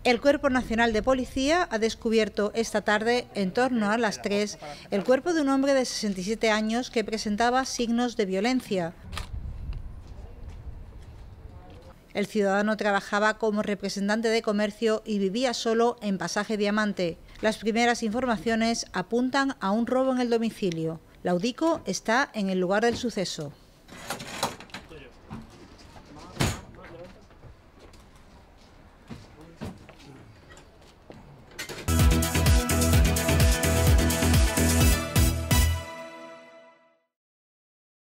El Cuerpo Nacional de Policía ha descubierto esta tarde, en torno a las 3, el cuerpo de un hombre de 67 años que presentaba signos de violencia. El ciudadano trabajaba como representante de comercio y vivía solo en Pasaje Diamante. Las primeras informaciones apuntan a un robo en el domicilio. La UDICO está en el lugar del suceso.